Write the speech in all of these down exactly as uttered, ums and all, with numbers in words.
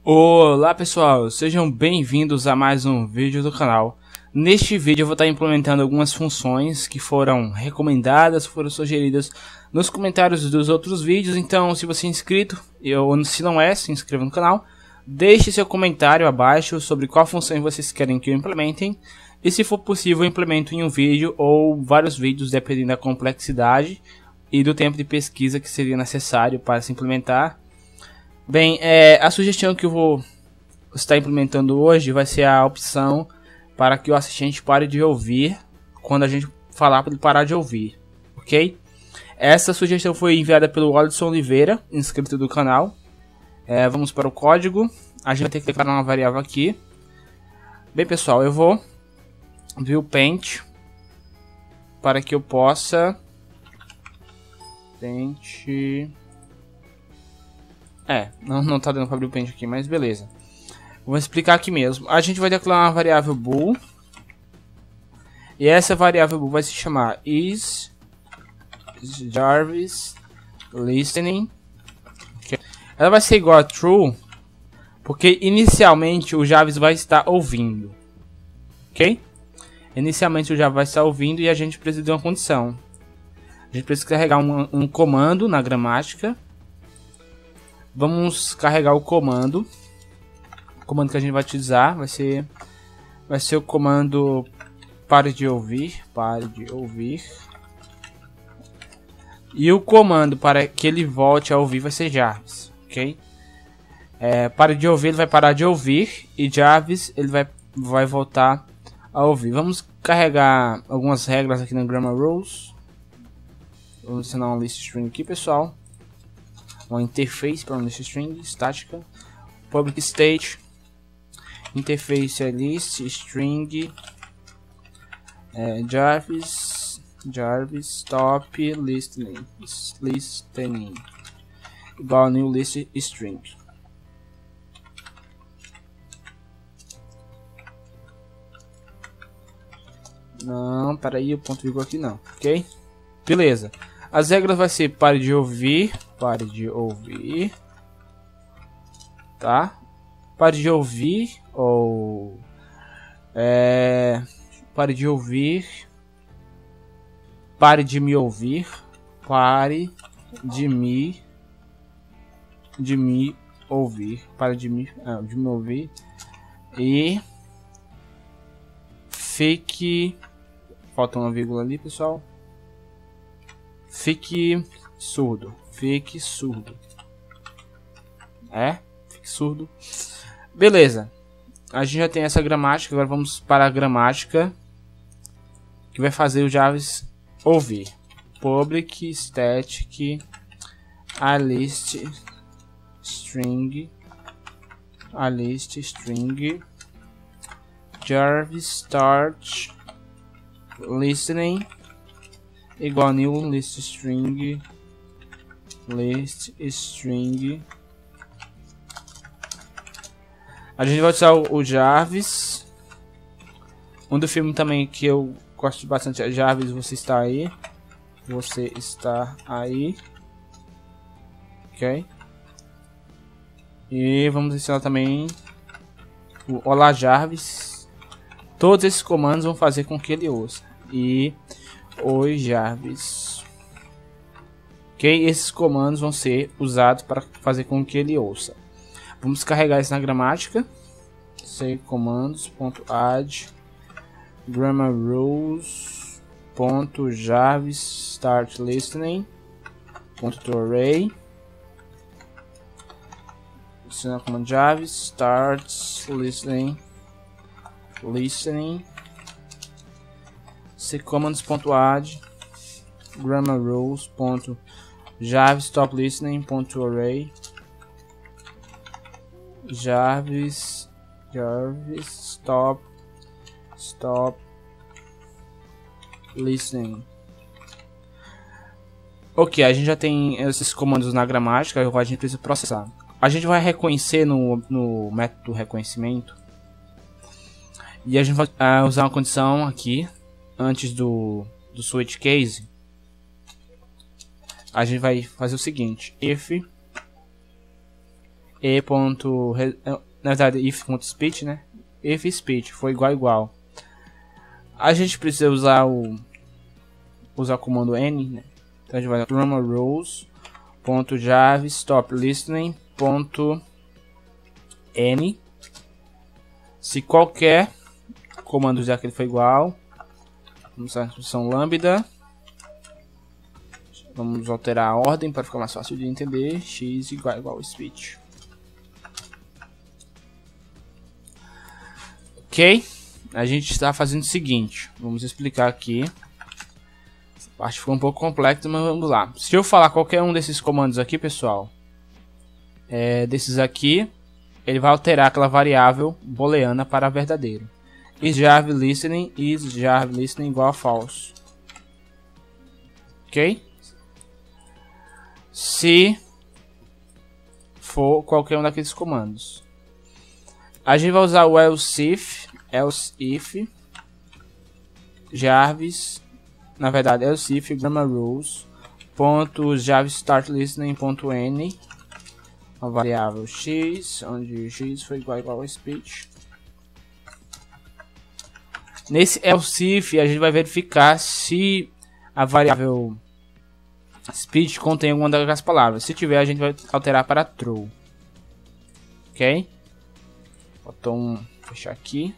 Olá pessoal, sejam bem-vindos a mais um vídeo do canal. Neste vídeo eu vou estar implementando algumas funções que foram recomendadas, foram sugeridas nos comentários dos outros vídeos. Então, se você é inscrito, ou se não é, se inscreva no canal. Deixe seu comentário abaixo sobre qual função vocês querem que eu implementem. E se for possível, eu implemento em um vídeo ou vários vídeos, dependendo da complexidade e do tempo de pesquisa que seria necessário para se implementar. Bem, é, a sugestão que eu vou estar implementando hoje vai ser a opção para que o assistente pare de ouvir quando a gente falar para ele parar de ouvir, ok? Essa sugestão foi enviada pelo Alisson Oliveira, inscrito do canal. É, vamos para o código. A gente vai ter que declarar uma variável aqui. Bem pessoal, eu vou abrir o Paint para que eu possa Paint... É, não, não tá dando para abrir o Paint aqui, mas beleza. Vou explicar aqui mesmo. A gente vai declarar uma variável bool. E essa variável bool vai se chamar is Jarvis listening. Okay. Ela vai ser igual a true, porque inicialmente o Jarvis vai estar ouvindo. Ok? Inicialmente o Jarvis vai estar ouvindo e a gente precisa de uma condição. A gente precisa carregar um, um comando na gramática. Vamos carregar o comando. O comando que a gente vai utilizar vai ser vai ser o comando pare de ouvir, pare de ouvir. E o comando para que ele volte a ouvir vai ser Jarvis, ok? É, pare de ouvir, ele vai parar de ouvir e Jarvis ele vai vai voltar a ouvir. Vamos carregar algumas regras aqui na Grammar Rules. Vamos adicionar uma list string aqui, pessoal. Uma interface para uma list string estática. Public state interface é list string é, Jarvis Jarvis stop listening listening igual a new list string. Não, para aí o ponto vírgula aqui não, ok? Beleza. As regras vai ser pare de ouvir, pare de ouvir, tá? Pare de ouvir ou é, pare de ouvir, pare de me ouvir, pare de me de me ouvir, pare de me, ah, de me ouvir e fique, falta uma vírgula ali, pessoal. Fique surdo, fique surdo. É, fique surdo. Beleza. A gente já tem essa gramática, agora vamos para a gramática que vai fazer o Jarvis ouvir. Public static a list string a list string Jarvis start listening igual a new list string list string. A gente vai usar o, o Jarvis. Um do filme também que eu gosto bastante é Jarvis, você está aí, você está aí, ok? E vamos ensinar também o Olá Jarvis. Todos esses comandos vão fazer com que ele ouça. E Oi Jarvis. Ok, esses comandos vão ser usados para fazer com que ele ouça. Vamos carregar isso na gramática. C comandos.add grammar rules ponto jarvis start listening ponto array. Adicionar o comando Jarvis starts listening listening ccommands.add grammar rules.jarvis stop listening.array Jarvis Jarvis stop stop listening. Ok, a gente já tem esses comandos na gramática, agora a gente precisa processar. A gente vai reconhecer no, no método reconhecimento e a gente vai uh, usar uma condição aqui. Antes do, do switch case, a gente vai fazer o seguinte: if e ponto, na verdade if.speech, né? If speech foi igual igual. A gente precisa usar o usar o comando n, né? Então a gente vai grammar rules ponto java stop listening ponto n. Se qualquer comando já que ele foi igual, vamos usar a instrução lambda. Vamos alterar a ordem para ficar mais fácil de entender. X igual igual speech. Ok? A gente está fazendo o seguinte. Vamos explicar aqui. Essa parte ficou um pouco complexa, mas vamos lá. Se eu falar qualquer um desses comandos aqui, pessoal, é, desses aqui, ele vai alterar aquela variável booleana para verdadeiro. Is Java listening, is Java listening igual a false. Ok? Se for qualquer um daqueles comandos, a gente vai usar o else if, else if Jarvis, na verdade else if grammar rules ponto java start listening ponto n, a variável x, onde x foi igual igual a speech. Nesse else if a gente vai verificar se a variável speech contém alguma das palavras. Se tiver, a gente vai alterar para true. Ok? Botão fechar aqui.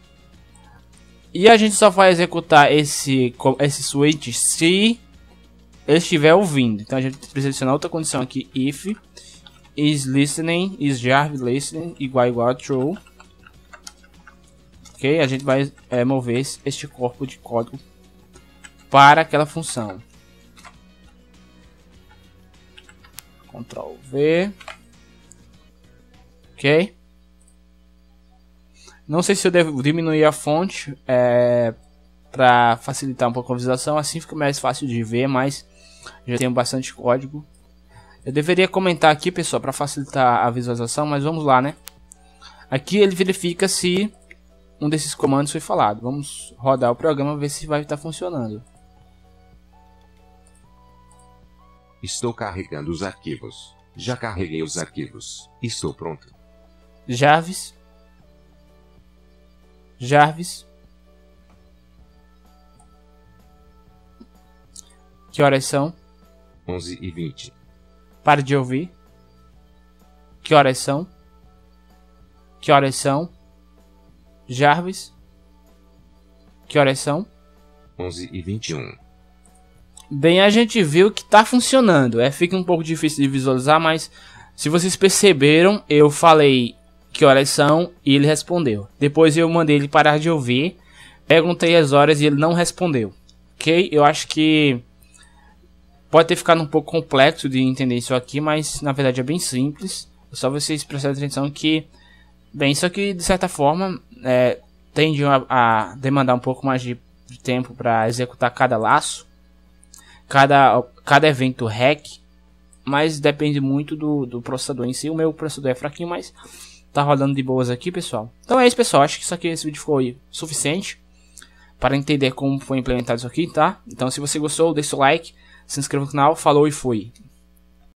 E a gente só vai executar esse, esse switch se ele estiver ouvindo. Então a gente precisa adicionar outra condição aqui. If is listening, is Java listening igual igual a true. Ok? A gente vai é, mover este corpo de código para aquela função. Ctrl V. Ok. Não sei se eu devo diminuir a fonte é, para facilitar um pouco a visualização. Assim fica mais fácil de ver, mas já tenho bastante código. Eu deveria comentar aqui, pessoal, para facilitar a visualização, mas vamos lá, né? Aqui ele verifica se um desses comandos foi falado. Vamos rodar o programa, ver se vai estar funcionando. Estou carregando os arquivos. Já carreguei os arquivos. Estou pronto. Jarvis. Jarvis. Que horas são? onze e vinte. Pare de ouvir. Que horas são? Que horas são? Jarvis. Que horas são? onze e vinte e um. Bem, a gente viu que tá funcionando. É, fica um pouco difícil de visualizar, mas se vocês perceberam, eu falei que horas são e ele respondeu. Depois eu mandei ele parar de ouvir, perguntei as horas e ele não respondeu. Ok? Eu acho que pode ter ficado um pouco complexo de entender isso aqui, mas na verdade é bem simples. É só vocês prestarem atenção que, bem, isso aqui de certa forma é, tende a, a demandar um pouco mais de, de tempo para executar cada laço. Cada, cada evento hack, mas depende muito do, do processador em si. O meu processador é fraquinho, mas tá rodando de boas aqui, pessoal. Então é isso, pessoal. Acho que isso aqui, esse vídeo foi suficiente para entender como foi implementado isso aqui, tá? Então se você gostou, deixa o like, se inscreva no canal. Falou e fui.